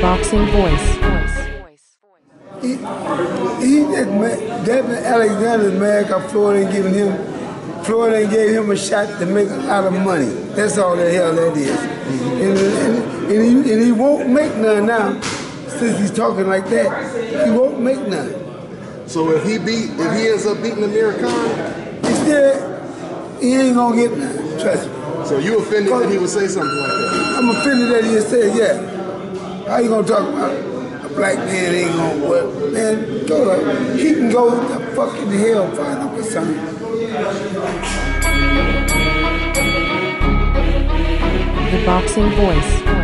Boxing Voice. He just mad. Devin Alexander's mad because Florida ain't gave him a shot to make a lot of money. That's all the hell that is. And he won't make none now, since he's talking like that. He won't make none. So if he ends up beating Amir Khan, he ain't gonna get none. Trust me. So you offended that he would say something like that? I'm offended that he said, yeah. How you gonna talk about a black man ain't gonna work? Man, he can go to fucking hellfire or something. The Boxing Voice.